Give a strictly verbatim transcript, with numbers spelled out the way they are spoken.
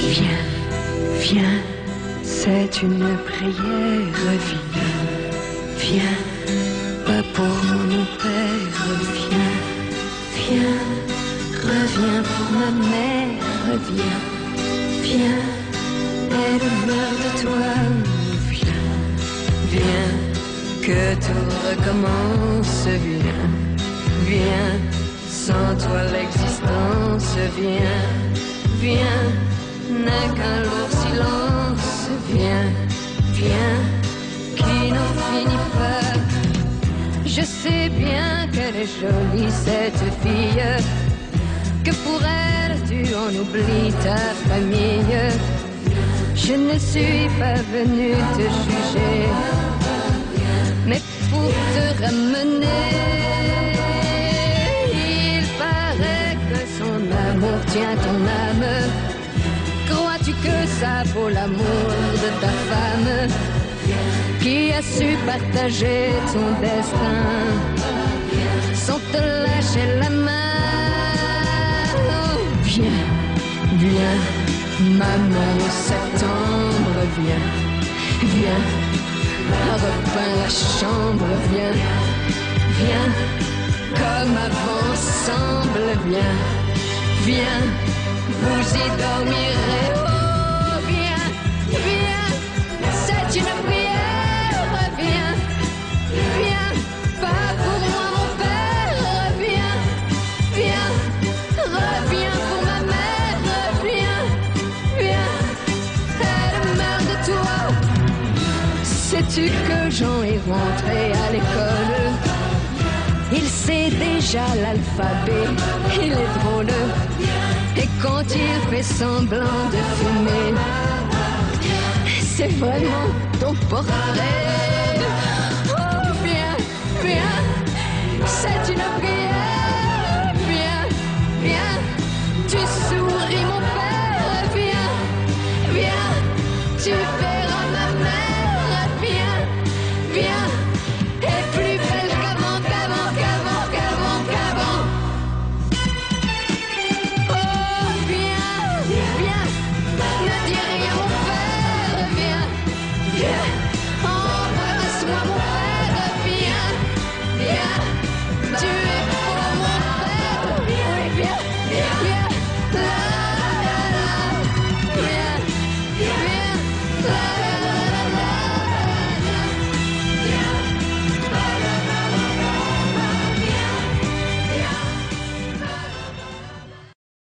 Viens, viens, c'est une prière, viens, viens, pas pour mon père, viens, viens, reviens pour ma mère, viens, viens, elle meurt de toi, viens, viens, que tout recommence, viens, viens, sans toi l'existence, viens, viens, n'est qu'un lourd silence, viens, viens, qui n'en finit pas. Je sais bien qu'elle est jolie cette fille, que pour elle tu en oublies ta famille. Je ne suis pas venue te juger, mais pour te ramener. Il paraît que son amour tient ton âme. Crois-tu que ça vaut l'amour de ta femme, qui a su partager ton destin sans te lâcher la main? Oh, viens, viens, maman de septembre, viens, viens, repeins la chambre, viens, viens, comme avant ensemble, viens, viens, vous y dormirez. Oh, viens, viens, c'est une prière, viens, viens, pas pour moi mon père, viens, viens, reviens pour ma mère, viens, viens, elle meurt de toi. Sais-tu que Jean est rentré à l'école? Il sait déjà l'alphabet, il est drôle. Et quand il fait semblant de fumer, c'est vraiment ton portrait. Oh, viens, viens, c'est une prière.